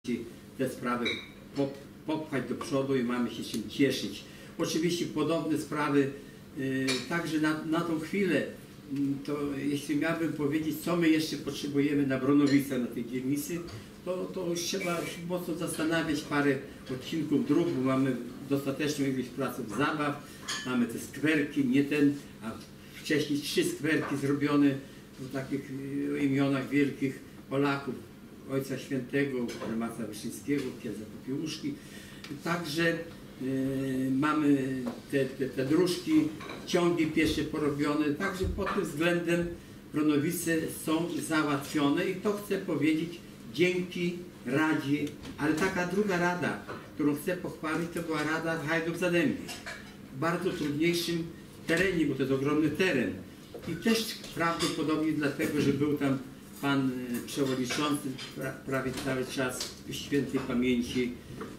te sprawy popchać do przodu i mamy się czym cieszyć. Oczywiście podobne sprawy także na tą chwilę, to jeśli miałbym powiedzieć, co my jeszcze potrzebujemy na Bronowicach, na tej dzielnicy, to już trzeba mocno zastanawiać, parę odcinków dróg, bo mamy dostateczną ilość placów zabaw, mamy te skwerki, nie ten, a wcześniej 3 skwerki zrobione w takich imionach wielkich Polaków, Ojca Świętego, Prymasa Wyszyńskiego, księdza Popiełuszki. Także mamy te dróżki, ciągi piesze porobione, także pod tym względem Bronowice są załatwione i to chcę powiedzieć dzięki Radzie, ale taka druga rada, którą chcę pochwalić, to była Rada Hajduk-Zadęgi. W bardzo trudniejszym terenie, bo to jest ogromny teren i też prawdopodobnie dlatego, że był tam pan przewodniczący prawie cały czas w świętej pamięci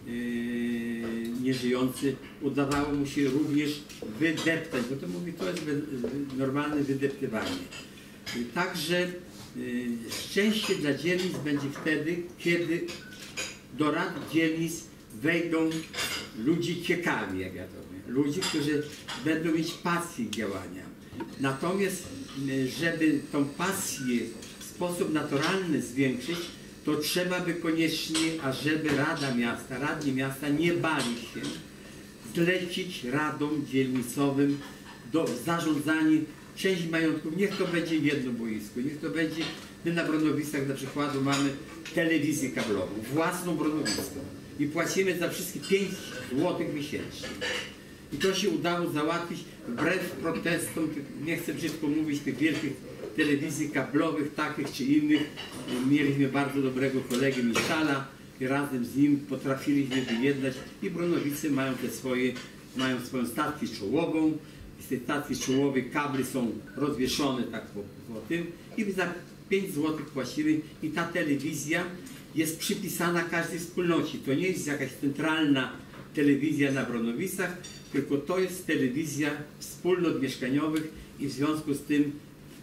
nieżyjący, udawało mu się również wydeptać, bo to mówi, to jest normalne wydeptywanie. Także szczęście dla dzielnic będzie wtedy, kiedy do rad dzielnic wejdą ludzie ciekawi, jak ja to mówię, ludzie, którzy będą mieć pasję działania. Natomiast, żeby tą pasję w sposób naturalny zwiększyć, to trzeba by koniecznie, ażeby Rada Miasta, radni miasta nie bali się zlecić radom dzielnicowym do zarządzania część majątków. Niech to będzie jedno boisko, niech to będzie, my na Bronowicach na przykładu mamy telewizję kablową, własną bronowicką i płacimy za wszystkie 5 zł miesięcznie. I to się udało załatwić wbrew protestom, nie chcę brzydko mówić, tych wielkich telewizji kablowych, takich czy innych. Mieliśmy bardzo dobrego kolegę Miszala i razem z nim potrafiliśmy wyjednać i Bronowice mają swoją stację czołową. Z tej stacji czołowej kable są rozwieszone tak po tym i za 5 zł płacimy i ta telewizja jest przypisana każdej wspólnocie. To nie jest jakaś centralna telewizja na Bronowicach, tylko to jest telewizja wspólnot mieszkaniowych i w związku z tym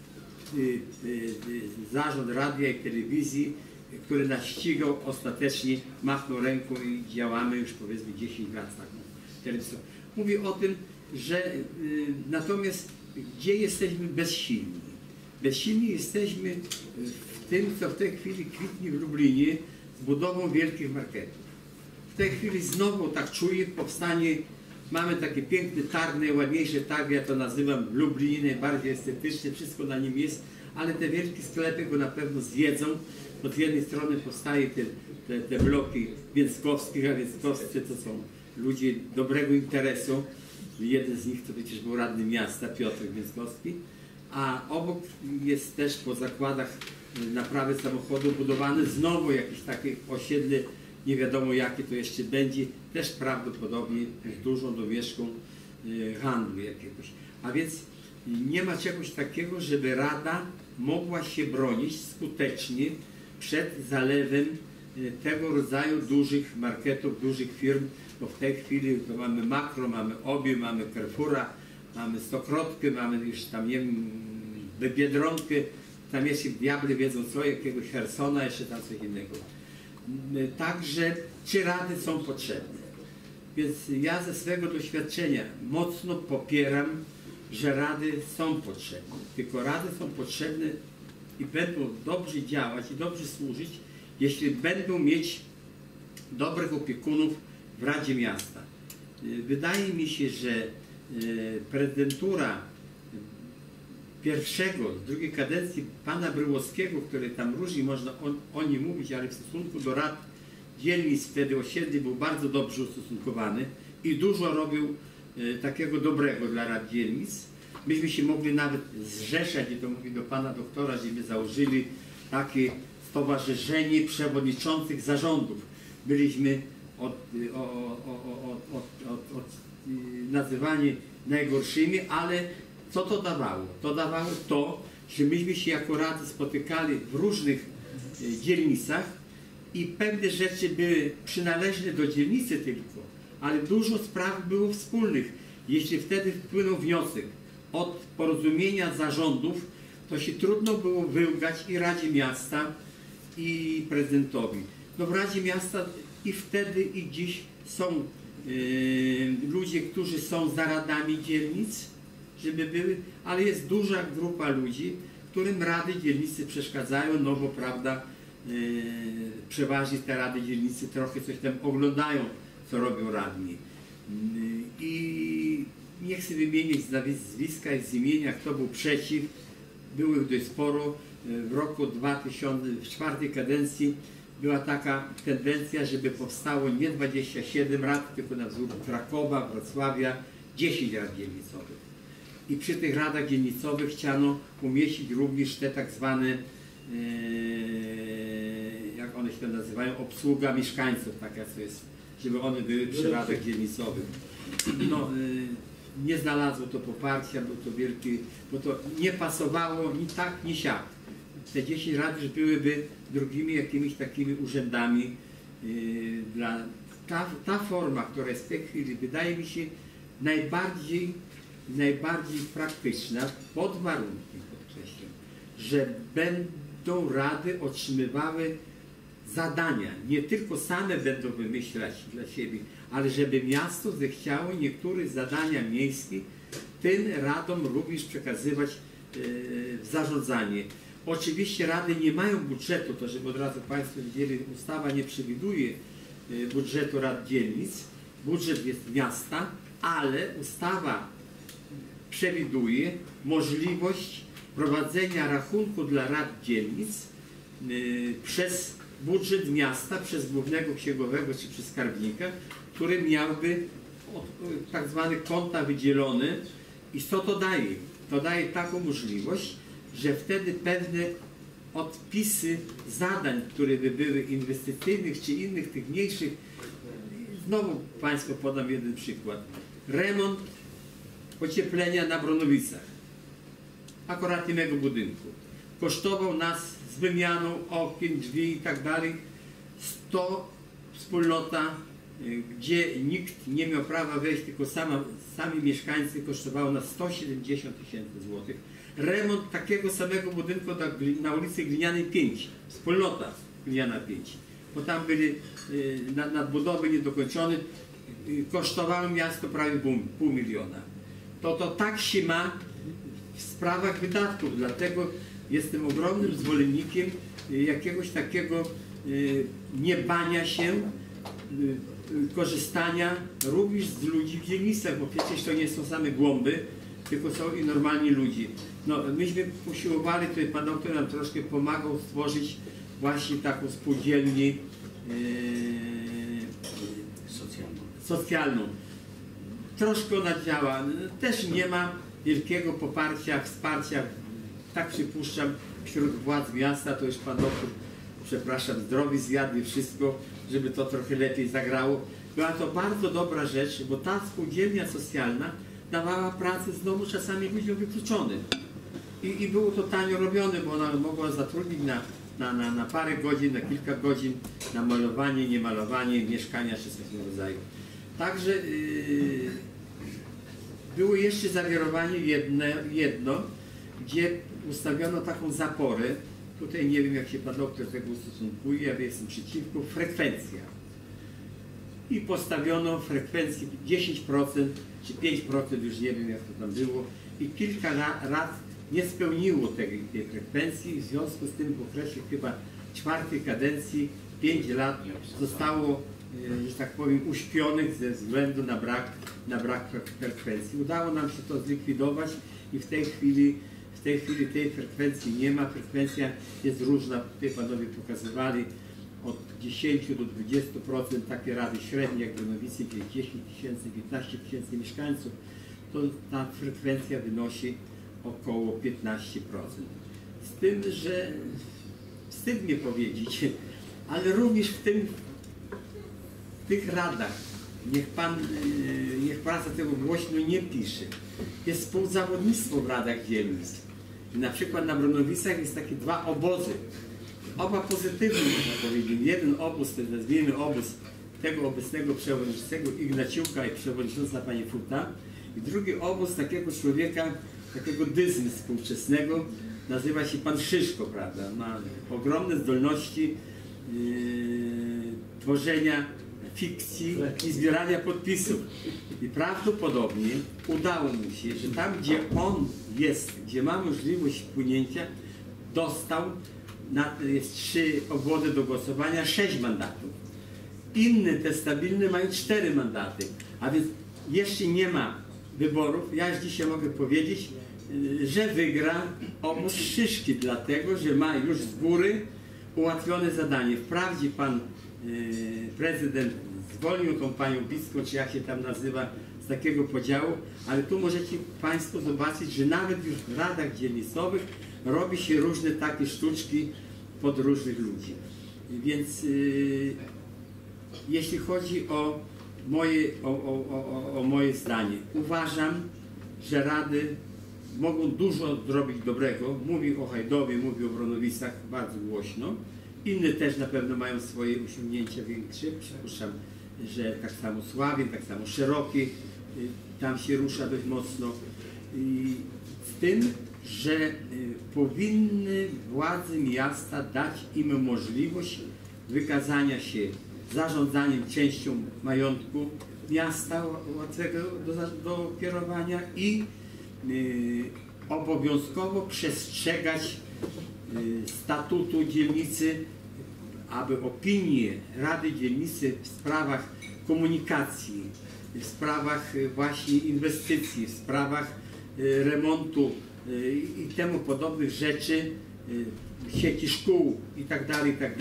zarząd radia i telewizji, który nas ścigał, ostatecznie machnął ręką i działamy już powiedzmy 10 lat z taką telewizją. Mówię o tym, że natomiast gdzie jesteśmy bezsilni? Bezsilni jesteśmy w tym, co w tej chwili kwitnie w Lublinie z budową wielkich marketów. W tej chwili znowu tak czuję powstanie, mamy takie piękne targ, najładniejsze targi, ja to nazywam w Lublinie, najbardziej estetyczne, wszystko na nim jest, ale te wielkie sklepy go na pewno zjedzą, bo z jednej strony powstaje te bloki Więckowskich, a Więckowscy to są ludzie dobrego interesu. Jeden z nich to przecież był radny miasta, Piotr Więckowski, a obok jest też po zakładach naprawy samochodu budowany znowu jakieś takie osiedle, nie wiadomo jakie to jeszcze będzie, też prawdopodobnie z dużą domieszką handlu jakiegoś. A więc nie ma czegoś takiego, żeby Rada mogła się bronić skutecznie przed zalewem tego rodzaju dużych marketów, dużych firm, bo w tej chwili to mamy Makro, mamy Obie, mamy Carrefoura, mamy Stokrotkę, mamy już tam, nie wiem, Biedronkę, tam jeszcze diabli wiedzą co, jakiegoś Hersona, jeszcze tam coś innego. Także czy rady są potrzebne? Więc ja ze swego doświadczenia mocno popieram, że rady są potrzebne. Tylko rady są potrzebne i będą dobrze działać i dobrze służyć, jeśli będą mieć dobrych opiekunów w Radzie Miasta. Wydaje mi się, że prezydentura z drugiej kadencji pana Bryłowskiego, który tam różnie można o nim mówić, ale w stosunku do rad dzielnic wtedy osiedli był bardzo dobrze ustosunkowany i dużo robił takiego dobrego dla rad dzielnic. Myśmy się mogli nawet zrzeszać, i to mówię do pana doktora, żeśmy założyli takie stowarzyszenie przewodniczących zarządów. Byliśmy nazywani najgorszymi, ale co to dawało? To dawało to, że myśmy się jako rady spotykali w różnych dzielnicach i pewne rzeczy były przynależne do dzielnicy tylko, ale dużo spraw było wspólnych. Jeśli wtedy wpłynął wniosek od porozumienia zarządów, to się trudno było wyłgać i Radzie Miasta, i prezydentowi. No w Radzie Miasta i wtedy i dziś są ludzie, którzy są za radami dzielnic, żeby były, ale jest duża grupa ludzi, którym rady dzielnicy przeszkadzają, no bo prawda, przeważnie te rady dzielnicy trochę coś tam oglądają, co robią radni. I nie chcę wymienić z nazwiska i z imienia, kto był przeciw. Było ich dość sporo. W roku 2000, w czwartej kadencji była taka tendencja, żeby powstało nie 27 rad, tylko na wzór Krakowa, Wrocławia, 10 rad dzielnicowych. I przy tych radach dzielnicowych chciano umieścić również te tak zwane, jak one się nazywają, obsługa mieszkańców, taka co jest, żeby one były przy radach dzielnicowych. No, nie znalazło to poparcia, był to wielki, bo to nie pasowało ni tak, ni siak. Te 10 rad już byłyby drugimi jakimiś takimi urzędami. Ta forma, która jest w tej chwili, wydaje mi się najbardziej praktyczna, pod warunkiem, podkreślam, że będą rady otrzymywały zadania, nie tylko same będą wymyślać dla siebie, ale żeby miasto zechciało niektóre zadania miejskie tym radom również przekazywać w zarządzanie. Oczywiście rady nie mają budżetu, to żeby od razu Państwo widzieli, ustawa nie przewiduje budżetu rad dzielnic, budżet jest miasta, ale ustawa przewiduje możliwość prowadzenia rachunku dla rad dzielnic przez budżet miasta, przez głównego księgowego czy przez skarbnika, który miałby tak zwane konta wydzielone. I co to daje? To daje taką możliwość, że wtedy pewne odpisy zadań, które by były inwestycyjnych czy innych, tych mniejszych, znowu Państwu podam jeden przykład. Remont ocieplenia na Bronowicach, akurat mego budynku, kosztował nas z wymianą okien, drzwi i tak dalej 100 wspólnota, gdzie nikt nie miał prawa wejść, tylko sami mieszkańcy, kosztowało nas 170 000 złotych. Remont takiego samego budynku na ulicy Glinianej 5, wspólnota Gliniana 5, bo tam byli nadbudowy niedokończone, kosztowało miasto prawie pół miliona. To tak się ma w sprawach wydatków, dlatego jestem ogromnym zwolennikiem jakiegoś takiego niebania się, korzystania również z ludzi w dzielnicach, bo przecież to nie są same głąby, tylko są i normalni ludzie. No, myśmy usiłowali, tutaj pan doktor nam troszkę pomagał stworzyć właśnie taką spółdzielnię socjalną. Troszkę ona działa, też nie ma wielkiego poparcia, wsparcia, tak przypuszczam, wśród władz miasta, to już pan doktor, przepraszam, zdrowi zjadł wszystko, żeby to trochę lepiej zagrało. Była to bardzo dobra rzecz, bo ta spółdzielnia socjalna dawała pracę znowu czasami ludziom wykluczonym. I było to tanio robione, bo ona mogła zatrudnić na parę godzin, na kilka godzin na malowanie, niemalowanie, mieszkania czy coś w tym rodzaju. Także było jeszcze zawirowanie jedno, gdzie ustawiono taką zaporę. Tutaj nie wiem, jak się pan doktor do tego ustosunkuje, ale jestem przeciwko, frekwencja. I postawiono frekwencję 10% czy 5%, już nie wiem jak to tam było. I kilka lat nie spełniło tej frekwencji. W związku z tym w okresie chyba czwartej kadencji 5 lat zostało, że tak powiem, uśpionych ze względu na brak frekwencji. Udało nam się to zlikwidować i w tej chwili tej frekwencji nie ma. Frekwencja jest różna, tutaj panowie pokazywali, od 10 do 20%, takie rady średnie, jak w Nowicy 10 000, 15 000 mieszkańców, to ta frekwencja wynosi około 15%. Z tym, że wstyd mnie powiedzieć, ale również w tych radach, niech pan za tego głośno nie pisze, jest współzawodnictwo w radach dzielnic. Na przykład na Bronowicach jest takie 2 obozy, oba pozytywne, można powiedzieć. Jeden obóz, to nazwijmy obóz tego obecnego przewodniczącego Ignaciuka i przewodnicząca pani Futa, i drugi obóz takiego człowieka, takiego dyzmy współczesnego, nazywa się pan Szyszko, prawda? Ma ogromne zdolności tworzenia fikcji i zbierania podpisów. I prawdopodobnie udało mu się, że tam, gdzie on jest, gdzie ma możliwość wpłynięcia, dostał, jest 3 obwody do głosowania, 6 mandatów. Inne, te stabilne, mają 4 mandaty. A więc jeszcze nie ma wyborów. Ja już dzisiaj mogę powiedzieć, że wygra obóz Szyszki, dlatego że ma już z góry ułatwione zadanie. Wprawdzie pan prezydent zwolnił tą panią Bicką, czy jak się tam nazywa, z takiego podziału, ale tu możecie państwo zobaczyć, że nawet już w radach dzielnicowych robi się różne takie sztuczki pod różnych ludzi. Więc jeśli chodzi o moje zdanie, uważam, że rady mogą dużo zrobić dobrego. Mówi o Hajdowie, mówi o Bronowicach bardzo głośno. Inne też na pewno mają swoje osiągnięcia większe. Przypuszczam, że tak samo Sławien, tak samo Szeroki, tam się rusza dość mocno. I z tym, że powinny władze miasta dać im możliwość wykazania się zarządzaniem częścią majątku miasta łatwego do kierowania i obowiązkowo przestrzegać statutu dzielnicy, aby opinie Rady Dzielnicy w sprawach komunikacji, w sprawach właśnie inwestycji, w sprawach remontu i temu podobnych rzeczy, sieci szkół itd.,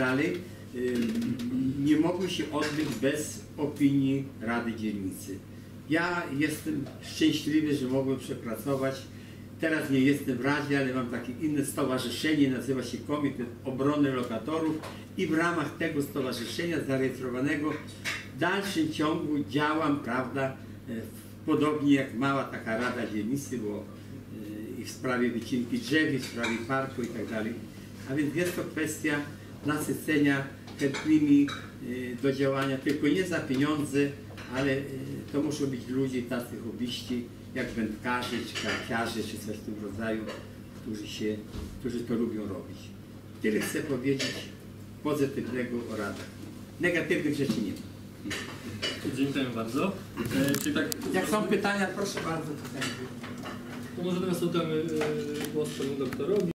nie mogły się odbyć bez opinii Rady Dzielnicy. Ja jestem szczęśliwy, że mogłem przepracować. Teraz nie jestem w Radzie, ale mam takie inne stowarzyszenie, nazywa się Komitet Obrony Lokatorów i w ramach tego stowarzyszenia zarejestrowanego w dalszym ciągu działam, prawda, podobnie jak mała taka Rada Dzielnicy, bo i w sprawie wycinki drzew, i w sprawie parku itd. A więc jest to kwestia nasycenia chętnymi do działania, tylko nie za pieniądze, ale to muszą być ludzie tacy hobbyści, jak wędkarze, czy karciarze, czy coś w tym rodzaju, którzy to lubią robić. Tyle chcę powiedzieć pozytywnego o radach. Negatywnych rzeczy nie ma. Dziękuję bardzo. Czyli tak, jak są pytania, proszę bardzo. to może teraz oddamy głos panu doktorowi.